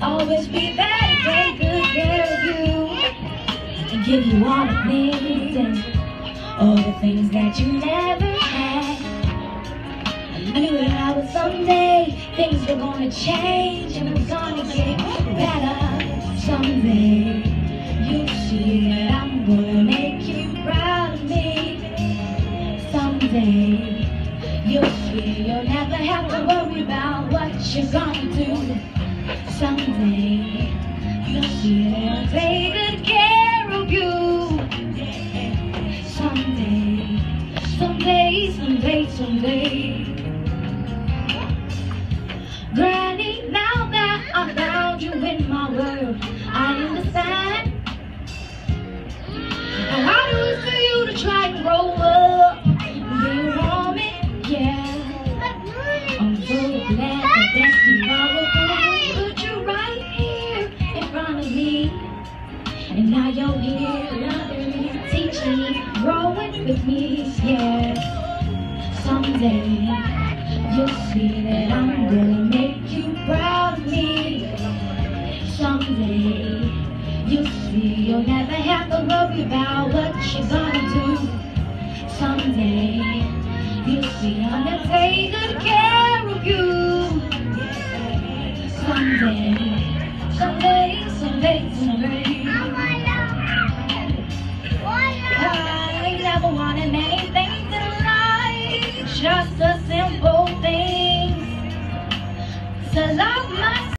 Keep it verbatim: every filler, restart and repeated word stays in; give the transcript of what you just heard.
always be there to take good care of you and give you all the things and all the things that you never had. I knew that I was someday things were gonna change and it was gonna get better. Someday you'll see that I'm gonna make you proud of me. Someday you'll see you'll never have to worry about what you're gonna do. Someday you'll see that I'll take good care of you. Someday, someday, someday, someday. Granny, now that I found you in my world, I understand how hard it is for you to try and grow up and be a woman, yeah. I'm so glad that destiny followed through, put you right here in front of me, and now you're here loving me, teaching me, growing with me, yeah. Someday you'll see that I'm gonna make you proud of me. Someday you'll see you'll never have to worry about what you're gonna